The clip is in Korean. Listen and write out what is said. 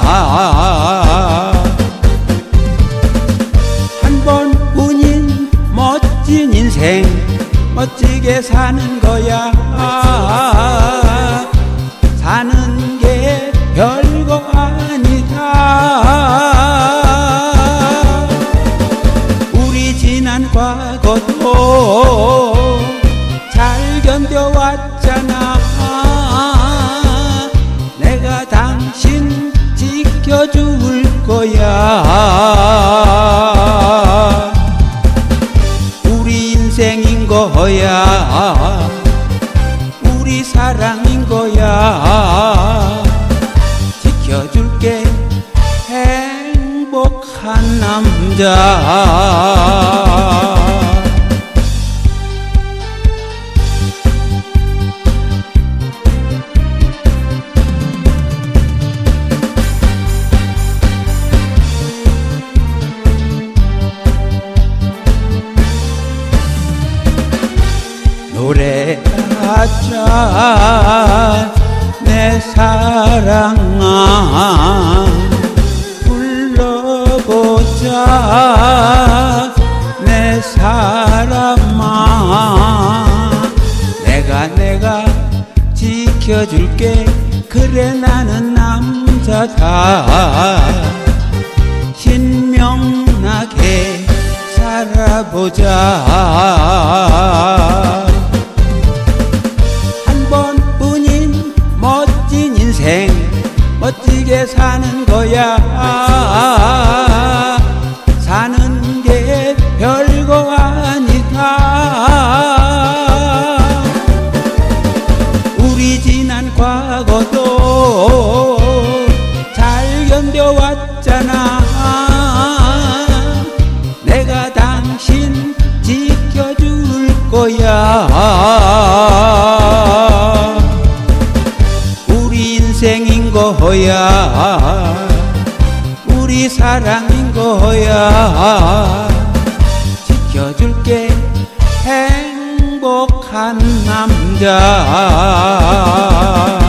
한 번뿐인 멋진 인생 멋지게 사는 거야. 사는 게 별거 아니다. 우리 지난 과거도 잘 견뎌왔잖아. 내가 당신 지켜줄 거야. 우리 인생인 거야. 우리 사랑인 거야. 지켜줄게 행복한 남자. 노래하자 내 사랑아, 불러보자 내 사람아. 내가 지켜줄게. 그래 나는 남자다. 신명나게 살아보자. 인생 멋지게 사는 거야. 사는 게 별거 아니다. 우리 지난 과거도 잘 견뎌왔잖아. 내가 당신 지켜줄 거야. 인생인 거야. 우리 사랑인 거야. 지켜줄게 행복한 남자.